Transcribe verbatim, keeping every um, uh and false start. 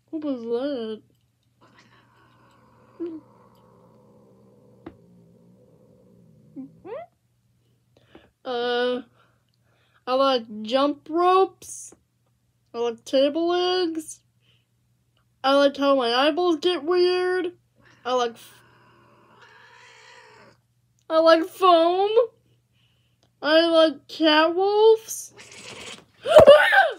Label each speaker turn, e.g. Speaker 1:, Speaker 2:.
Speaker 1: What was that? Uh, I like jump ropes. I like table legs. I like how my eyeballs get weird. I like. I like foam. I like cat wolves.